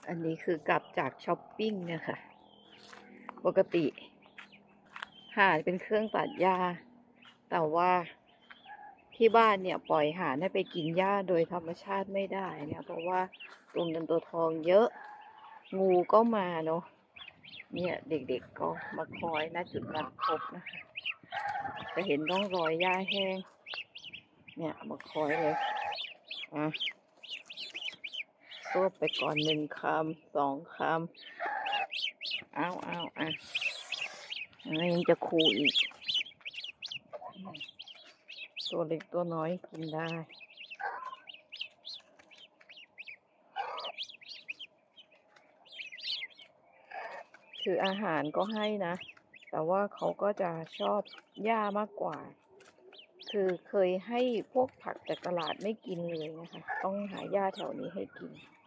อันนี้คือกลับจากช้อปปิ้งเนี่ยค่ะ ปกติห่านเป็นเครื่องตัดหญ้า แต่ว่าที่บ้านเนี่ยปล่อยห่านให้ไปกินหญ้าโดยธรรมชาติไม่ได้เนี่ยเพราะว่าตัวเงินตัวทองเยอะ งูก็มาเนาะ เนี่ยเด็กๆก็มาคอยณจุดนัดพบนะคะ จะเห็นร่องรอยหญ้าแห้ง เนี่ยมาคอยเลยอ่ะซวบไปก่อน1 คำ 2 คำเอาอ่ะยังจะขู่อีก ตัวเล็กตัวน้อยกินได้ คืออาหารก็ให้นะ แต่ว่าเขาก็จะชอบหญ้ามากกว่า คือเคยให้พวกผักจากตลาดไม่กินเลยนะคะ ต้องหาหญ้าแถวนี้ให้กิน